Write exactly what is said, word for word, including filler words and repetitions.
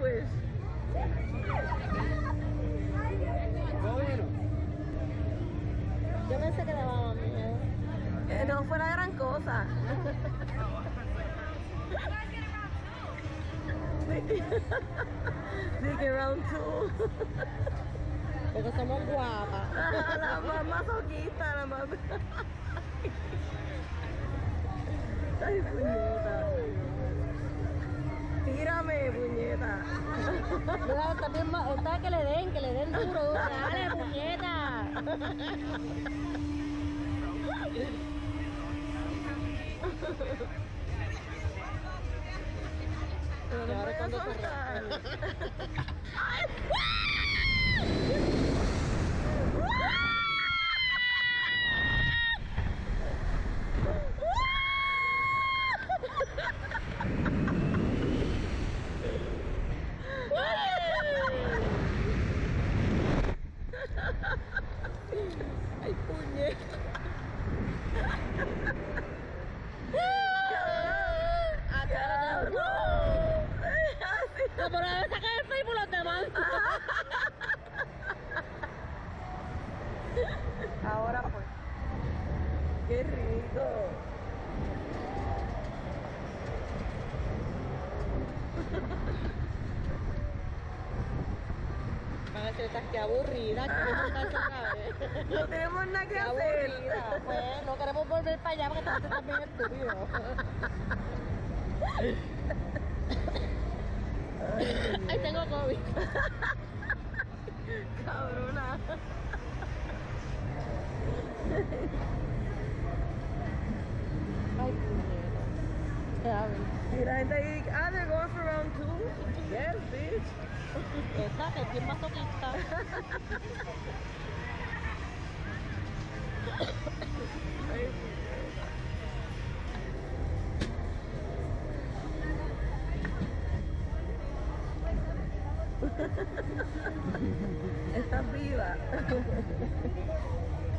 sandwich. Yo pensé que daba miedo. Que no fue la gran cosa. Dije round two. Porque somos guapas. La más masoquista, la más. Ay, puñeta. Tírame, puñeta. Mira, también más, está que le den, que le den duro, duro. Dale, puñeta. Pero no Y ahora me cuando voy a soltar. Ay, puñeta. No, pero debe sacar el Facebook los demás. Ahora pues. Qué rico. Van a decir, estás que aburrida, que vamos a estar otra vez. No tenemos nada que Qué hacer. aburrida. Pues no queremos volver para allá porque tú estás bien estúpido. Ay, tengo COVID. Cabrona. Ay, puñeta. Ya ves. Y la gente ahí, ah, they're going for round two. Yes, bitch. Esta que es bien masoquista. Ay, Estás viva.